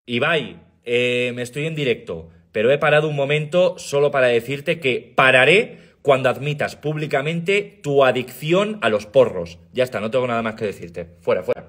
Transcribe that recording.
Ibai, me estoy en directo, pero he parado un momento solo para decirte que pararé cuando admitas públicamente tu adicción a los porros. Ya está, no tengo nada más que decirte. Fuera, fuera.